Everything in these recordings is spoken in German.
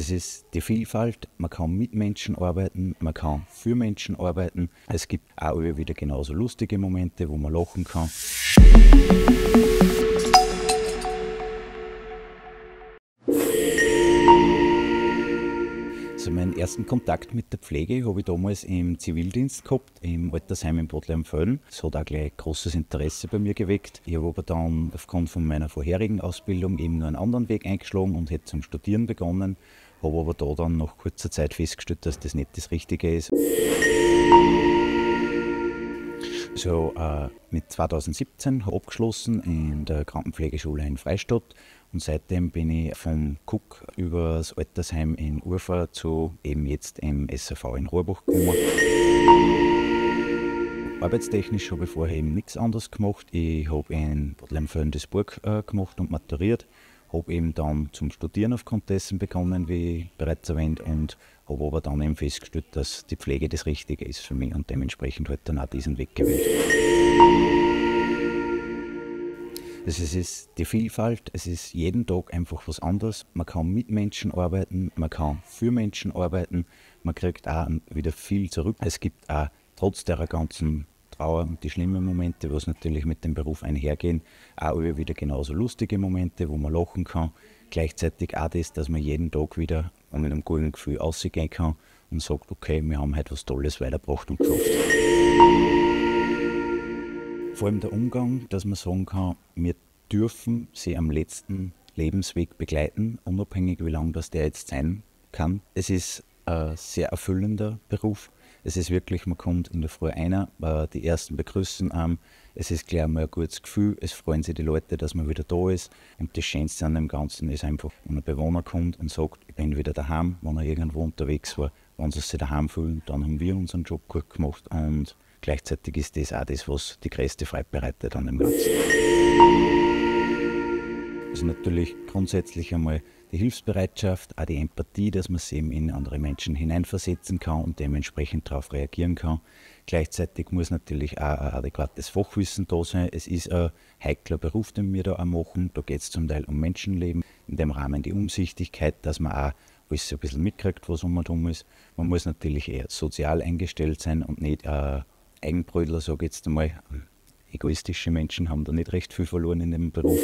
Es ist die Vielfalt, man kann mit Menschen arbeiten, man kann für Menschen arbeiten. Es gibt auch wieder genauso lustige Momente, wo man lachen kann. Also meinen ersten Kontakt mit der Pflege habe ich damals im Zivildienst gehabt, im Altersheim in Bad Leonfelden. Das hat auch gleich großes Interesse bei mir geweckt. Ich habe aber dann aufgrund von meiner vorherigen Ausbildung eben nur einen anderen Weg eingeschlagen und hätte zum Studieren begonnen. Habe aber da dann nach kurzer Zeit festgestellt, dass das nicht das Richtige ist. So, mit 2017 habe ich abgeschlossen in der Krankenpflegeschule in Freistadt und seitdem bin ich vom KUK über das Altersheim in Urfa zu eben jetzt im SAV in Rohrbach gekommen. Arbeitstechnisch habe ich vorher eben nichts anderes gemacht. Ich habe in Bad Leonfelden das Burg gemacht und maturiert. Habe eben dann zum Studieren auf Kontessen begonnen, wie bereits erwähnt, und habe aber dann eben festgestellt, dass die Pflege das Richtige ist für mich und dementsprechend halt dann auch diesen Weg gewählt. Also es ist die Vielfalt, es ist jeden Tag einfach was anderes. Man kann mit Menschen arbeiten, man kann für Menschen arbeiten, man kriegt auch wieder viel zurück. Es gibt auch trotz der ganzen Trauer und die schlimmen Momente, was natürlich mit dem Beruf einhergehen, auch wieder genauso lustige Momente, wo man lachen kann. Gleichzeitig auch das, dass man jeden Tag wieder mit einem guten Gefühl rausgehen kann und sagt, okay, wir haben heute was Tolles weitergebracht und geschafft. Vor allem der Umgang, dass man sagen kann, wir dürfen sie am letzten Lebensweg begleiten, unabhängig wie lang das der jetzt sein kann. Es ist ein sehr erfüllender Beruf. Es ist wirklich, man kommt in der Früh rein, die Ersten begrüßen einen, es ist gleich mal ein gutes Gefühl, es freuen sich die Leute, dass man wieder da ist. Und das Schönste an dem Ganzen ist einfach, wenn ein Bewohner kommt und sagt, ich bin wieder daheim, wenn er irgendwo unterwegs war, wenn sie sich daheim fühlen, dann haben wir unseren Job gut gemacht und gleichzeitig ist das auch das, was die größte Freude bereitet an dem Ganzen. Also natürlich grundsätzlich einmal die Hilfsbereitschaft, auch die Empathie, dass man sich eben in andere Menschen hineinversetzen kann und dementsprechend darauf reagieren kann. Gleichzeitig muss natürlich auch ein adäquates Fachwissen da sein. Es ist ein heikler Beruf, den wir da auch machen. Da geht es zum Teil um Menschenleben, in dem Rahmen die Umsichtigkeit, dass man auch alles ein bisschen mitkriegt, was um und um ist. Man muss natürlich eher sozial eingestellt sein und nicht Eigenbrötler, sage ich jetzt einmal. Egoistische Menschen haben da nicht recht viel verloren in dem Beruf.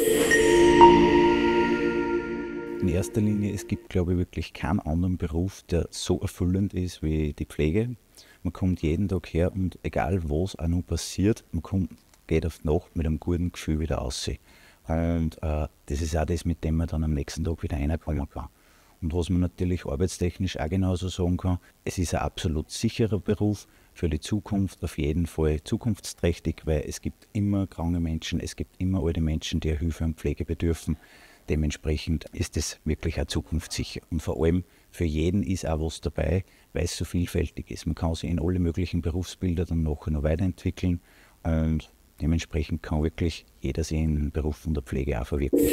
In erster Linie, es gibt, glaube ich, wirklich keinen anderen Beruf, der so erfüllend ist wie die Pflege. Man kommt jeden Tag her und egal was auch noch passiert, geht auf die Nacht mit einem guten Gefühl wieder raus. Und das ist auch das, mit dem man dann am nächsten Tag wieder reinkommen kann. Und was man natürlich arbeitstechnisch auch genauso sagen kann, es ist ein absolut sicherer Beruf, für die Zukunft auf jeden Fall zukunftsträchtig, weil es gibt immer kranke Menschen, es gibt immer alte Menschen, die Hilfe und Pflege bedürfen. Dementsprechend ist es wirklich auch zukunftssicher. Und vor allem für jeden ist auch was dabei, weil es so vielfältig ist. Man kann sich in alle möglichen Berufsbilder dann nachher noch weiterentwickeln und dementsprechend kann wirklich jeder sich in den Beruf von der Pflege auch verwirklichen.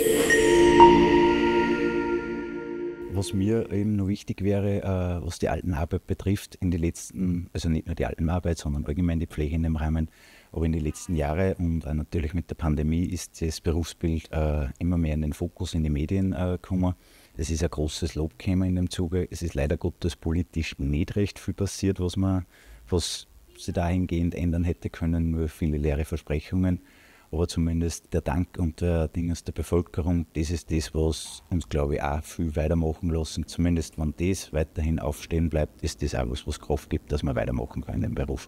Was mir eben noch wichtig wäre, was die Altenarbeit betrifft, in die letzten, also nicht nur die Altenarbeit, sondern allgemein die Pflege in dem Rahmen, aber in den letzten Jahren und auch natürlich mit der Pandemie ist das Berufsbild immer mehr in den Fokus in die Medien gekommen. Es ist ein großes Lob gekommen in dem Zuge. Es ist leider Gottes politisch nicht recht viel passiert, was sich dahingehend ändern hätte können, nur viele leere Versprechungen. Aber zumindest der Dank und der Ding aus der Bevölkerung, das ist das, was uns, glaube ich, auch viel weitermachen lassen. Zumindest wenn das weiterhin aufstehen bleibt, ist das auch was Kraft gibt, dass man weitermachen kann in dem Beruf.